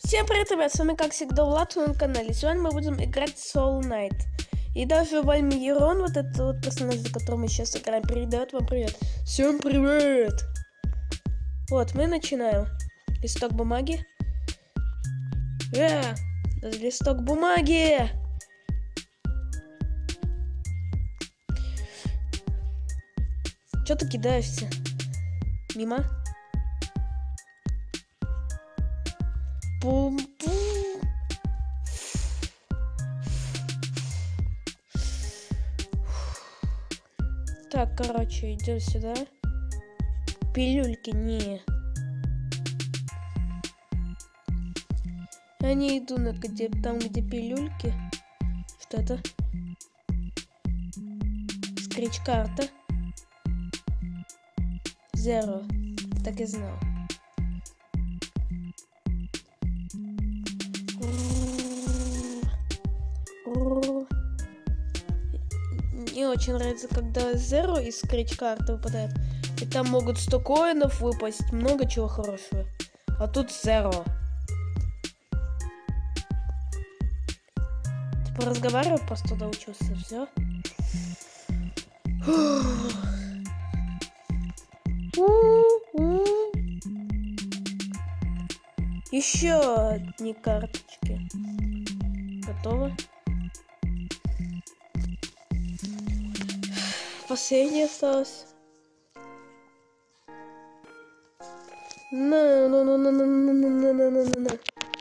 Всем привет, ребят, с вами как всегда Влад на своем канале. Сегодня мы будем играть в Soul Knight. И даже Вальмирон, вот этот вот персонаж, за которым мы сейчас играем, передает вам привет. Всем привет! Вот, мы начинаем. Листок бумаги. Листок бумаги! Чё ты кидаешься? Мимо? Пум-пум. Так, короче, идем сюда. Пилюльки, не. Я не иду на там, где пилюльки. Что это? Скретч-карта. Zero. Так и знал. Мне очень нравится, когда Zero из скретч-карты выпадает. И там могут 100 коинов выпасть, много чего хорошего. А тут Zero. Типа разговариваю, просто доучился, все. Еще одни карточки. Готово. Последняя осталась. На.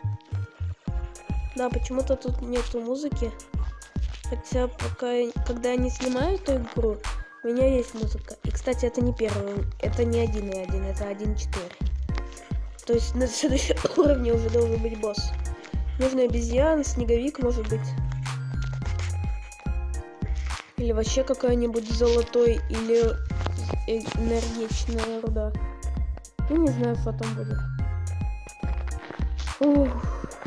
Да, почему-то тут нету музыки. Хотя пока, когда я не снимаю эту игру, у меня есть музыка. И, кстати, это не первый, это не 1.1, это 1.4. То есть на следующем уровне уже должен быть босс. Нужно обезьян, снеговик, может быть. Или вообще какая-нибудь золотой или энергичная руда. Я не знаю, что там будет. Ух.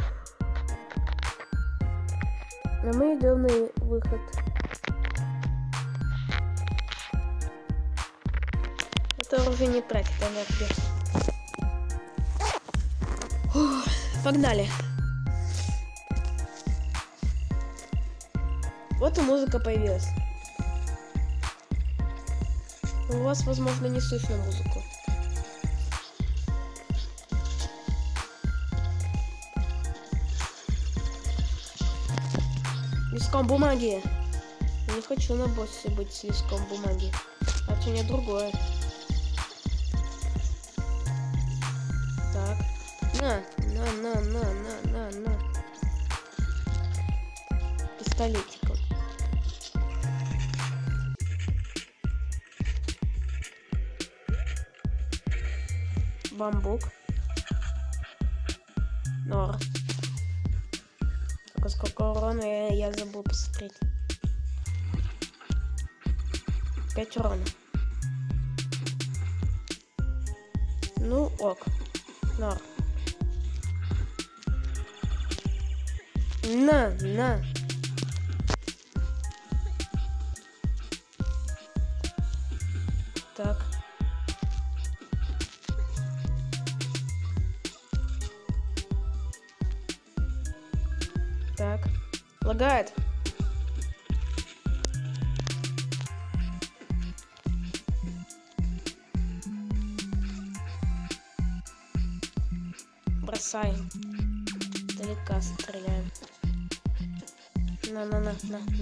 А мы идем на выход. Это уже не тратит энергию. Ух. Погнали. Вот и музыка появилась. У вас, возможно, не слышно музыку. Листком бумаги. Я не хочу на боссе быть с листком бумаги. А то не другое. Так. На. Пистолетиком. Бамбук. Нор. Только сколько урона я забыл посмотреть. 5 урона. Ну ок. Нор. На. Так. Так. Лагает. Бросаем. Далеко стреляем. На. На.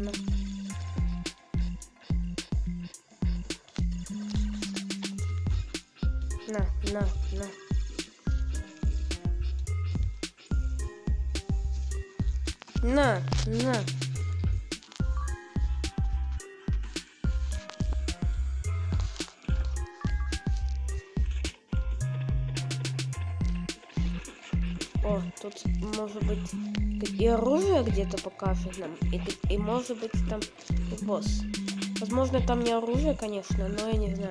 О, тут может быть и оружие где-то покажет нам, и может быть там и босс. Возможно, там не оружие, конечно, но я не знаю.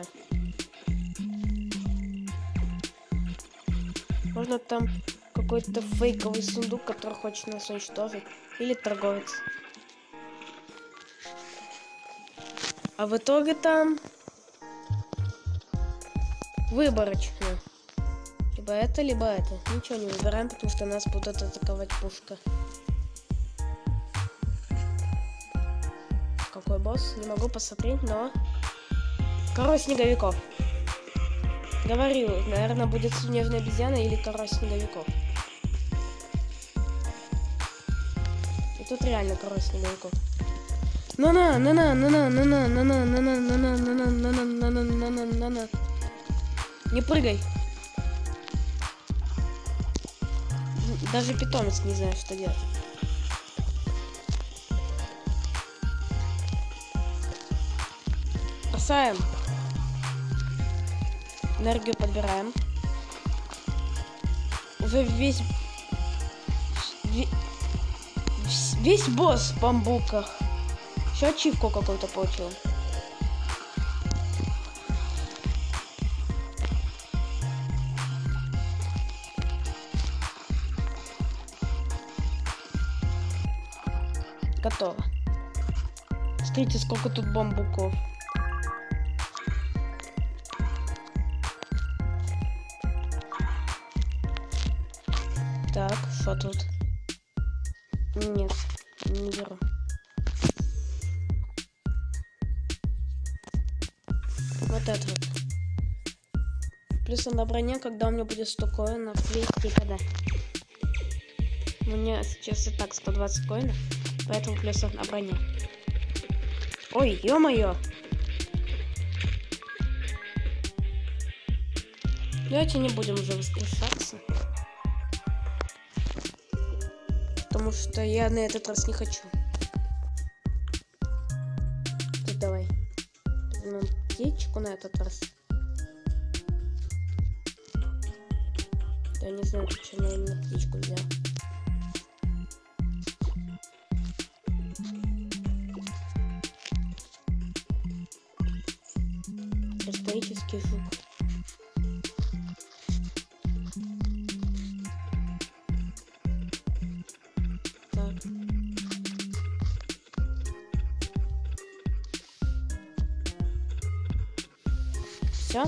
Можно там какой-то фейковый сундук, который хочет нас уничтожить. Или торговец. А в итоге там выборочно. либо это, либо это. Ничего не выбираем, потому что нас будут атаковать пушка. Какой босс? Не могу посмотреть, но... Король снеговиков. Говорю, наверное, будет снежная обезьяна или король снеговиков. И тут реально король снеговиков. Не прыгай. Даже питомец не знает, что делать. Бросаем. Энергию подбираем. Уже весь босс в бамбуках. Еще ачивку какую-то получил. Готово. Смотрите, сколько тут бамбуков. Так, что тут? Нет, не беру. Вот это вот. Плюс на броне, когда у меня будет 100 коинов, 200 когда. У меня сейчас и так 120 коинов, поэтому плюсов на броне. Ой, ё-моё! Давайте не будем уже воскрешаться. Потому что я на этот раз не хочу. Тут давай. Возьмем птичку на этот раз. Я не знаю, почему я именно птичку взял. Исторический жук. Все.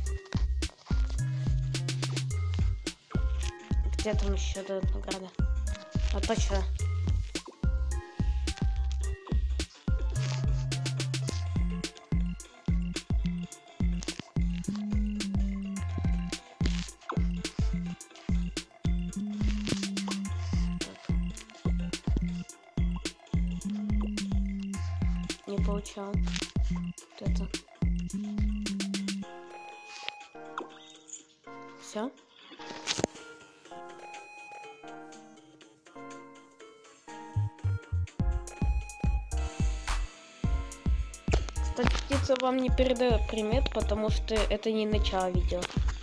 Где там еще награда? А точно. Не получал. Вот это. Все. Кстати, птица вам не передает привет, потому что это не начало видео.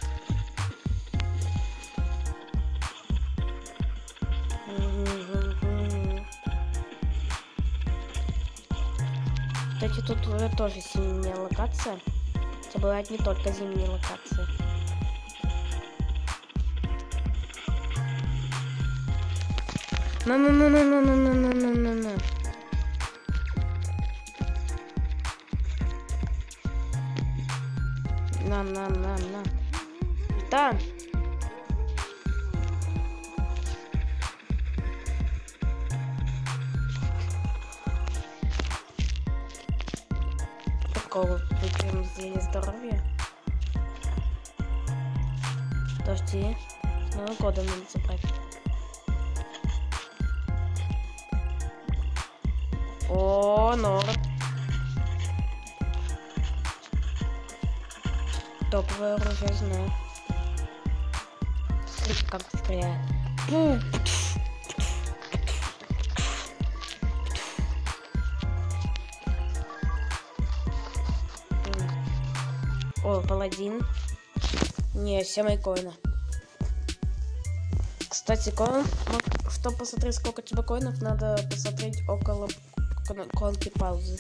Кстати, тут уже тоже зимняя локация. Хотя бывает не только зимние локации. На. Да. Какого выпьем зелье здоровья? Подожди. Нового года надо забрать. О, норм. Топовое оружие, знаю. Смотрите, как стреляет. О, паладин. Не, все мои коины. Кстати, коин, чтобы посмотреть, сколько у тебя коинов, надо посмотреть около иконки паузы.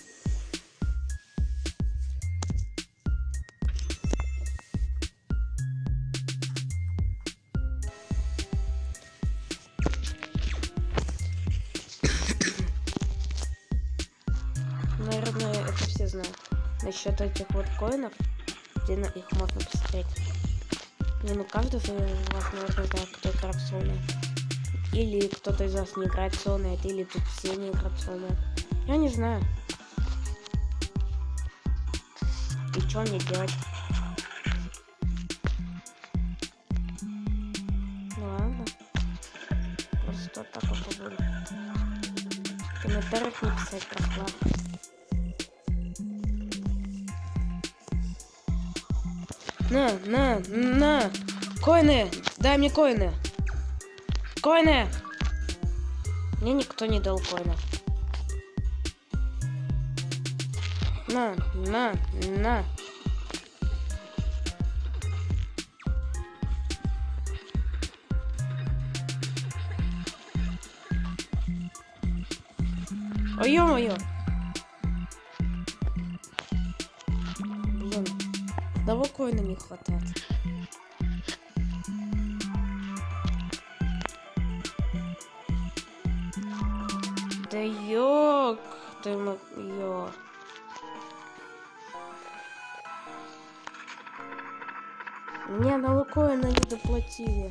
Наверное, это все знают. Насчет этих вот коинов, где их можно посмотреть. Не, ну каждый из вас, наверное, знает, кто играет в Soulnet. Или кто-то из вас не играет в Soulnet, или тут все не играют в Soulnet. Я не знаю. И что мне делать? Ну ладно. Просто так вот побуду. В комментариях не писать расклад. На! Коины! Дай мне коины! Коины! Мне никто не дал коина. На! Ой, ё-моё! Блин, одного коина не хватает. Да ёк ты моё. Мне одного коина не доплатили.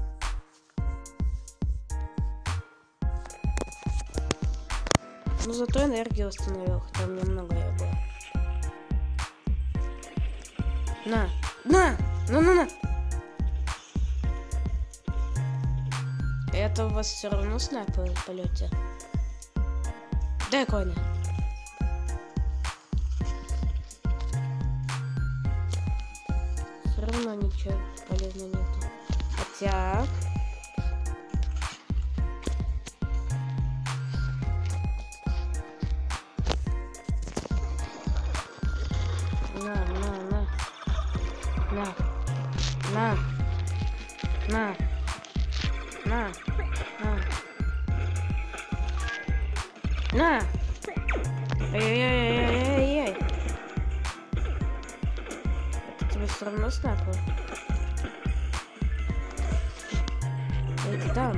Ну зато энергию восстановил, хотя у меня много ее было. На! Это у вас все равно снайпер в полете. Дай коины. Все равно ничего полезного нету. Хотя... На! Ай-яй-яй-яй-яй-яй! Это тебе все равно снайпер. Иди там.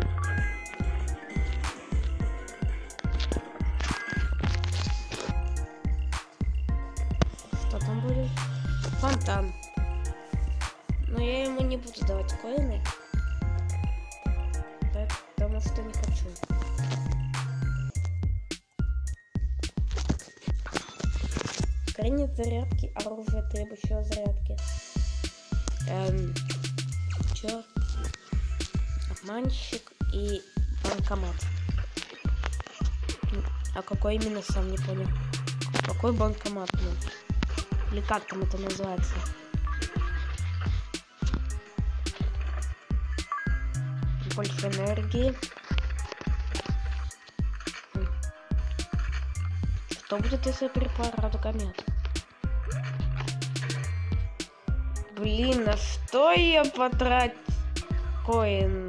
Что там будет? Фонтан. Но я ему не буду давать коины. Потому что не хочу. Хранит зарядки, оружие, требующее зарядки. Чё? Обманщик и банкомат. А какой именно, сам не понял. Какой банкомат? Или как там это называется? Больше энергии. Что будет, если припар радугомет? Блин, на что я потратил коин?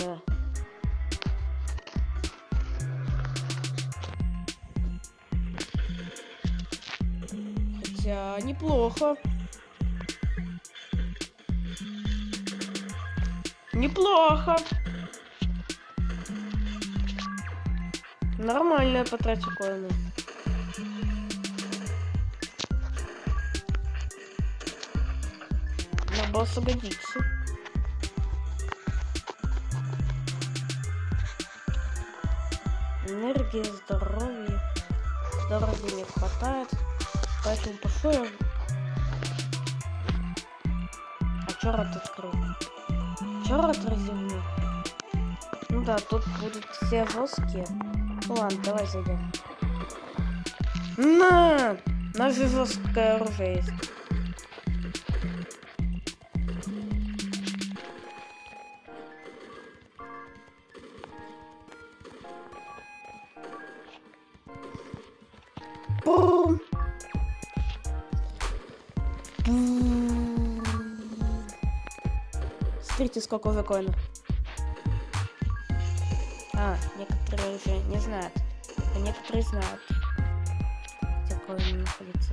Хотя неплохо. Неплохо. Нормально я потрачу коины. На босса годится. Энергии, здоровье. Здоровья не хватает. Поэтому пошел я. А чё рот открыл? Чё рот разъявил? Ну да, тут будут все жесткие. Ну ладно, давай зайдем. На! Наше жесткое оружие есть. Бум! Смотрите, сколько уже коинов. Некоторые уже не знают. А некоторые знают, где коины находятся.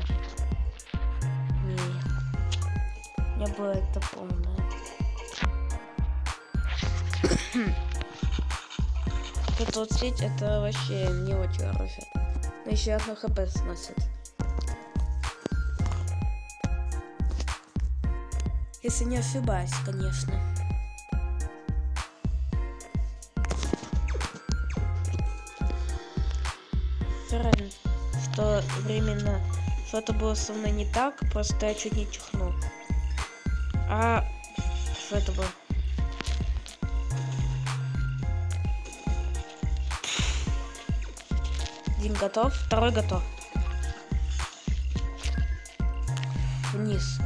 Не было это полное. Это вот сеть, это вообще не очень оружие. Но еще одно хп сносит. Если не ошибаюсь, конечно. уверен, что временно что-то было со мной не так, просто я чуть не чихнул. А что это было? Один готов, второй готов. Вниз.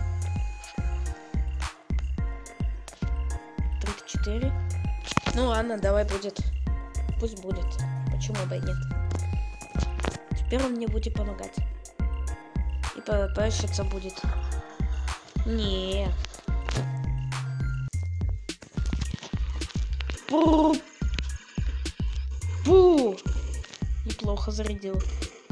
34. Ну ладно, давай будет. Пусть будет. Почему бы и нет? Теперь он мне будет помогать. И прощаться будет. Не. Фу. Неплохо зарядил.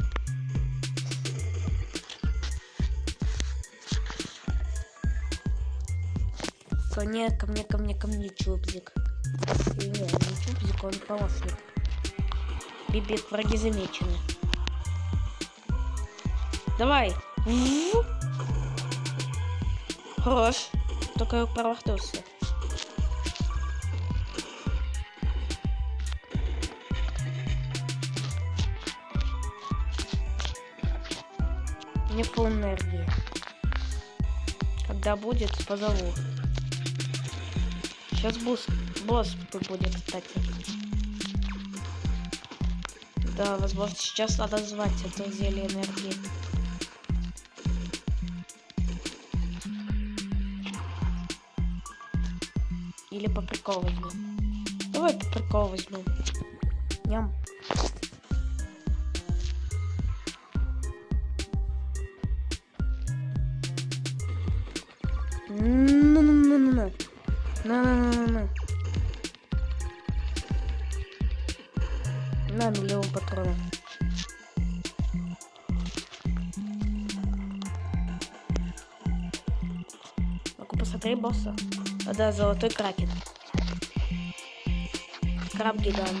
Ко мне, чупзик. Или нет, не чупзик, он помощник. Бибик, враги замечены. Давай. Хорош. Только промахнулся. Мне фул энергии. Когда будет, позову. Сейчас босс будет, кстати. Да, возможно, сейчас надо звать это зелье энергии. Или по приколу возьмем. Давай по приколу возьмем. Ням. На миллион патронов. Ну-ка, посмотри босса. А, да, золотой кракен. Краб-гигант.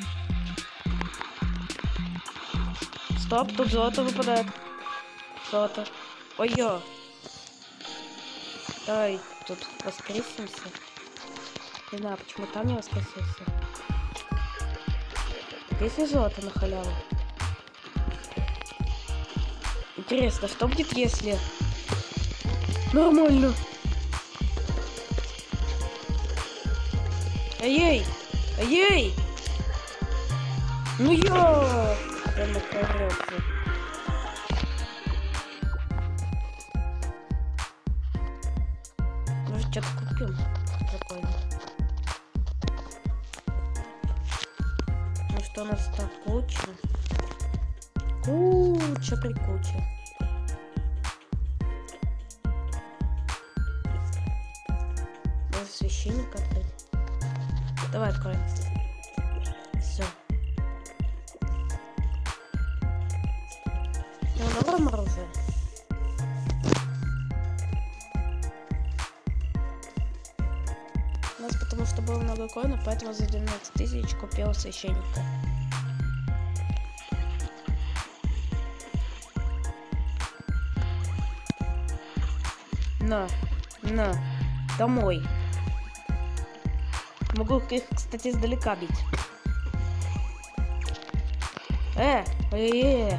Стоп, тут золото выпадает. Золото. Ой-ё. Давай тут воскресимся. Не знаю, почему там не воскресился. Здесь и золото на халяву. Интересно, что будет, если... Нормально. Ай-ей! Ай-ей! Ну я! Прямо порвётся. Может, что-то купим? Прикольно. Ну что у нас там куча? Куча прикуча. Может, священник открыть? Давай откроем. Все. Ну, норм оружие. У нас потому что было много коинов, поэтому за 12 тысяч купил священника. На, домой. Могу их, кстати, издалека бить. Ай-е-е.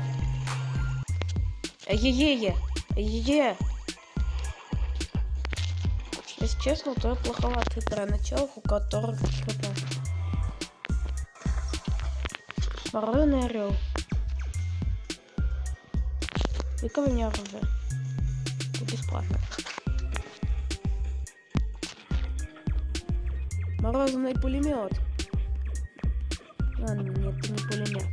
Если честно, то плоховато игра начала, у которых что-то... Морозный орел. И-ка у меня оружие. Бесплатно. Морозный пулемет. А, нет, это не пулемет.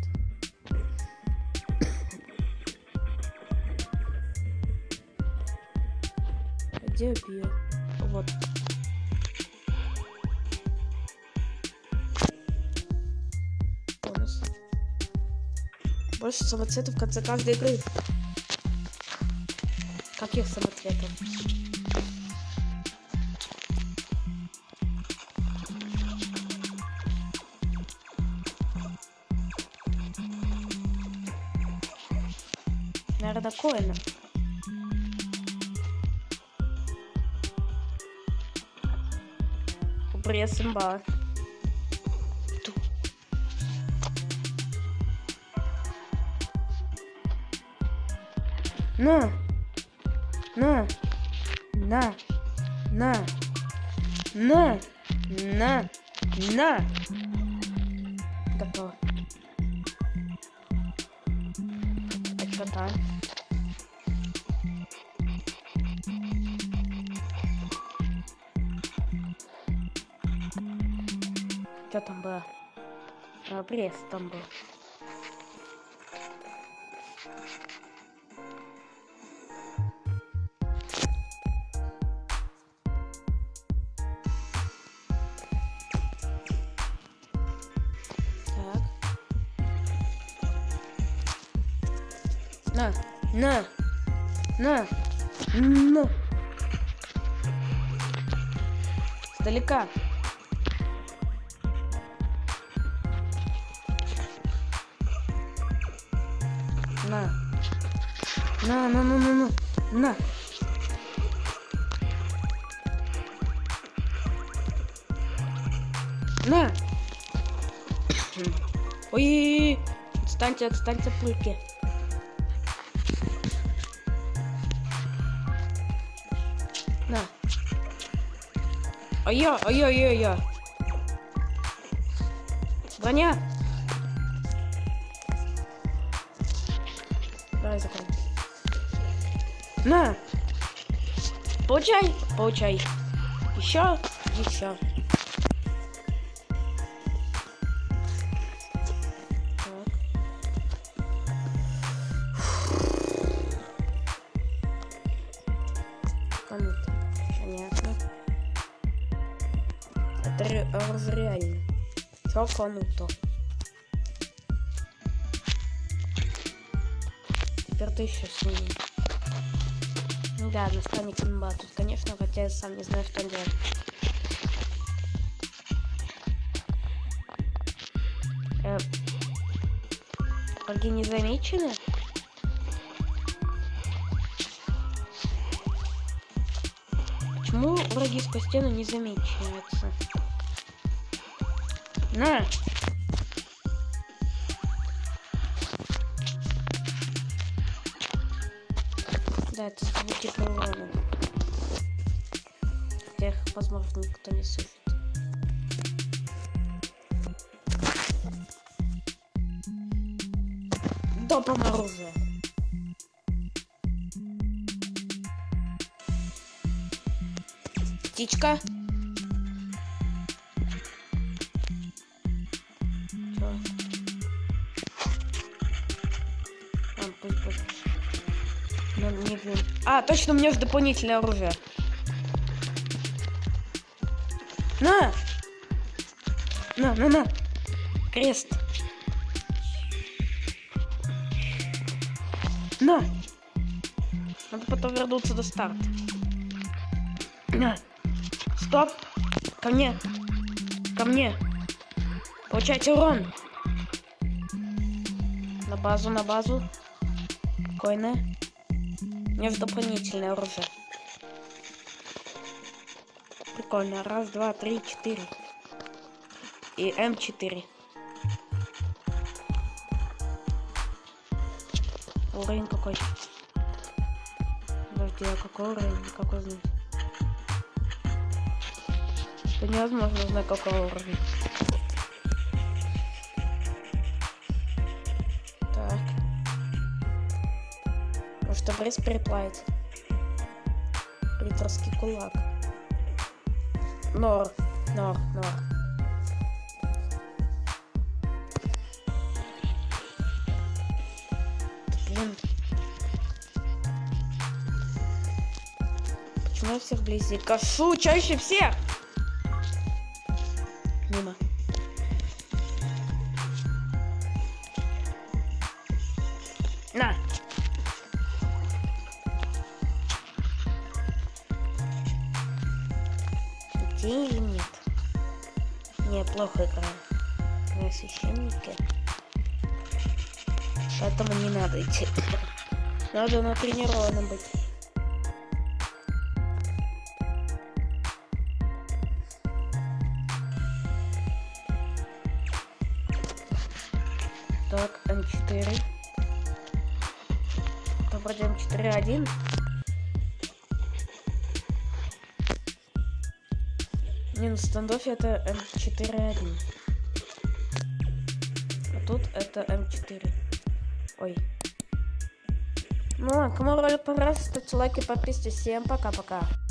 Где я пью? Вот. Бонус. Больше самоцветов в конце каждой игры. Каких самоцветов? Наверное, коина. Пресс имба. На! На! На! На! На! На! На! Готово. А что там? Что там было? Пресс там был. На, на, на, на. Сдалека. На. На, на, на, на, на, на. На. Ой, отстаньте, отстаньте, пульки. На. Ай-я. Броня. Давай закроем. На. Получай. Получай. Еще. Еще. Понятно. Это реально. Чё кому-то? Теперь ты еще снимем. Ну да, наставник имба тут, конечно, хотя я сам не знаю, что он делает. Враги не замечены? Почему враги сквозь стену не замечаются? На! Да, это звуки по урону. Хотя их, возможно, никто не слышит. Допом оружия. Птичка. Чё? Пусть. Но не блин. А, точно, у меня же дополнительное оружие. На! На! Крест. На! Надо потом вернуться до старта. На! Стоп! Ко мне! Ко мне! Получайте урон! На базу. Спокойно. У меня же дополнительное оружие. Прикольно. 1, 2, 3, 4. И М4. Уровень какой? Подожди, а какой уровень? Какой знать? Это невозможно знать, какой уровень. Так. Может, обрез переплавить? Риторский кулак. Нор. Блин. Почему я всех вблизи кашу чаще всех? Мимо. На. Идти или нет? Не, плохо играю. На священнике. Поэтому не надо идти. Надо натренированным быть. Так, М4. вроде М4.1. Не, на стендофе это М4.1. А тут это М4. Ой. Ну ладно, кому ролик понравился, ставьте лайки, подписывайтесь. Всем пока-пока.